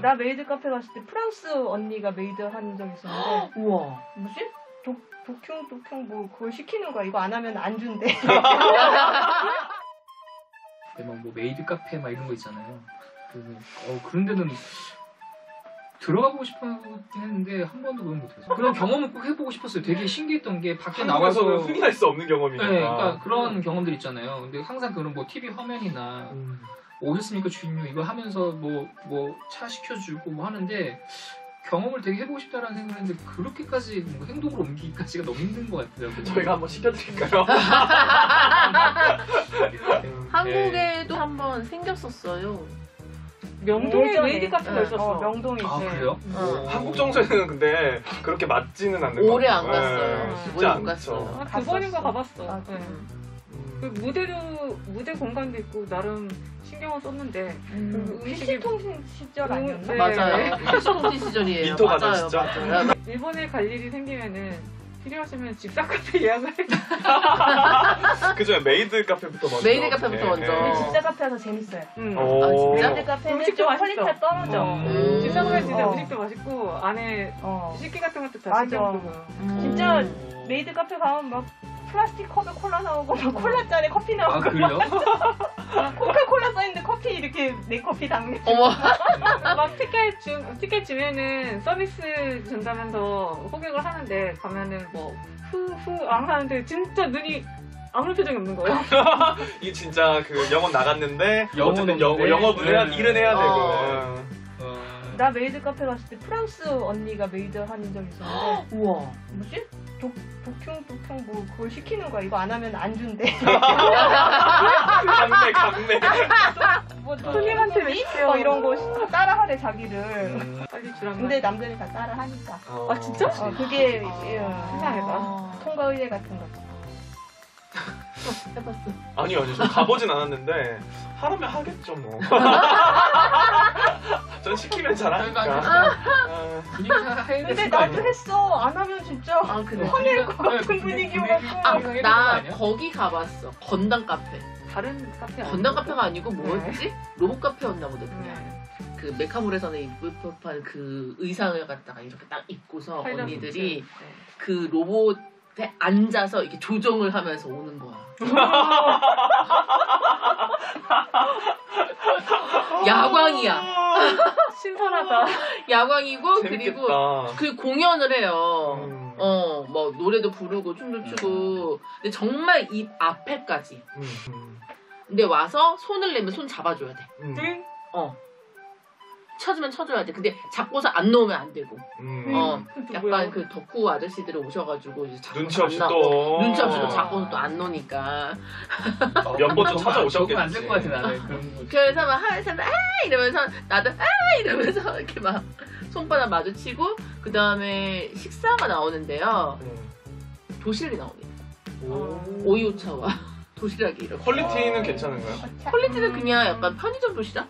나 메이드 카페 갔을 때 프랑스 언니가 메이드 한 적 있었는데 우와. 뭐지? 독형 뭐 그걸 시키는 거야. 이거 안 하면 안 준대. 뭐 메이드 카페 막 이런 거 있잖아요. 그런 데는 들어가 보고 싶었긴 했는데 한 번도 그런 못해서 그런 경험은 꼭 해보고 싶었어요. 되게 신기했던 게 밖에 나와서 흔히 할 수 없는 경험이니까. 네, 그러니까 그런 경험들 있잖아요. 근데 항상 그런 뭐 TV 화면이나 오셨습니까 주인님 이거 하면서 뭐 차 시켜주고 뭐 하는데 경험을 되게 해보고 싶다라는 생각을 했는데 그렇게까지 뭐 행동으로 옮기기까지가 너무 힘든 것 같더라고요. 저희가 한번 시켜드릴까요? 한국에도 한번 생겼었어요. 명동에 메이드 카페가 있었어. 명동에 아 이제. 그래요? 한국 정서에는 근데 그렇게 맞지는 않는 것 오래 같아요. 안 갔어요. 네, 쉽지 오래 못 않죠. 갔어요. 두 번인가 가봤어. 아, 네. 그 무대 공간도 있고 나름 신경을 썼는데 PC통신 시절 아니었나? 네. 맞아요. PC통신 시절이에요. 민토 맞아요. 가셨죠? 맞아요. 일본에 갈 일이 생기면은 필요하시면 집사 카페 예약을 그죠? 메이드 카페부터 먼저. 메이드 카페부터 먼저. 근데 진짜 카페가 더 재밌어요. 오. 진짜? 메이드 카페는 음식도 좀 맛있어. 퀄리티가 떨어져. 집사 카페 진짜 어. 음식도 맛있고 안에 식기 같은 것도 다 맞아. 신경 쓰고 진짜 메이드 카페 가면 막 플라스틱 컵에 콜라 나오고 막 콜라 잔에 커피 나오고 아 그래요? 코카콜라 써있는데 커피 이렇게 내 커피 담겨. 어머. 막 티켓 주면은 서비스 준다면서 호객을 하는데 가면은 뭐 후후 안 하는데 진짜 눈이 아무 표정이 없는 거예요. 이게 진짜 그 영어 나갔는데 영어는 어쨌든 영어도 해야 일은 해야 되고. 나 메이드 카페 갔을 때 프랑스 언니가 메이드 한 적 있었는데 우와. 뭐지? 독형 뭐 그걸 시키는 거야. 이거 안 하면 안 준대. 강매. 뭐 손님한테 왜 시켜? 이런 거 따라하래 자기를. 빨리 주라면. 근데 남들이 다 따라하니까. 아 진짜? 그게 이상하다. 통과 의례 같은 거. 해봤어. 아니요, 저 가보진 않았는데 하라면 하겠죠 뭐. 전 시키면 잘하니까. 분위기 해야 근데 되는 거 나도 아니에요? 했어. 안 하면 진짜 아 그래. 화낼 것 같은 분위기여갖고. 나 거기 가봤어. 건담 카페. 다른 카페 건담 카페가 아니고 뭐였지? 로봇 카페였나 보다 그냥. 그 메카몰에서는 입을 법한 그 의상을 갖다가 이렇게 딱 입고서 언니들이 그 로봇에 앉아서 이렇게 조정을 하면서 오는 거야. 야광이야. 신선하다. 야광이고 재밌겠다. 그리고 그 공연을 해요. 뭐 노래도 부르고 춤도 추고. 근데 정말 입 앞에까지. 근데 와서 손을 내면 손 잡아줘야 돼. 쳐주면 쳐줘야 돼. 근데 잡고서 안 놓으면 안 되고. 약간 그 덕후 아저씨들이 오셔가지고 이제 눈치 없이 또 눈치 없이 또 잡고서 또 안 놓으니까. 몇 번 좀 적응 찾아오셨겠지. 안 될 것 같아 나는 그런 거. 그래서 막 하는 사람 이러면서 나도 이러면서 이렇게 막 손바닥 마주치고 그 다음에 식사가 나오는데요. 도시락이 나옵니다. 오이오차와 도시락이 이렇게. 퀄리티는 괜찮은가요? 퀄리티는 그냥 약간 편의점 도시락?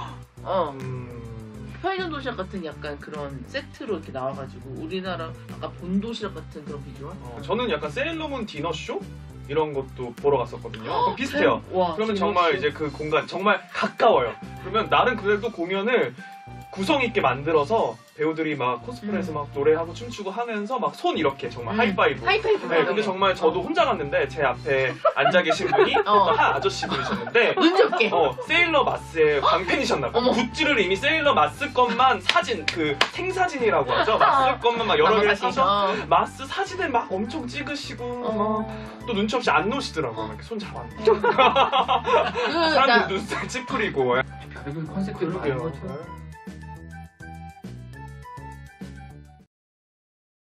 편의점 도시락 같은 약간 그런 세트로 이렇게 나와가지고 우리나라 약간 본도시락 같은 그런 비주얼? 저는 약간 세일러문 디너쇼? 이런 것도 보러 갔었거든요. 그럼 비슷해요. 와, 그러면 정말 이제 그 공간 정말 가까워요. 그러면 나름 그래도 공연을 구성 있게 만들어서 배우들이 막 코스프레해서 막 노래하고 춤추고 하면서 막 손 이렇게 정말 하이파이브. 네, 근데 정말 저도 혼자 갔는데 제 앞에 앉아 계신 분이 한 아저씨 분이셨는데 눈적게 세일러 마스의 광팬이셨나봐요. 굿즈를 이미 세일러 마스 것만 사진, 그 생사진이라고 하죠. 마스 것만 막 여러 개를 사서 마스 사진을 막 엄청 찍으시고 또 눈치 없이 안 놓으시더라고요. 이렇게 손 잡았는데. 사람들 눈살 찌푸리고. 별의별 컨셉들이 많은 것 같아요.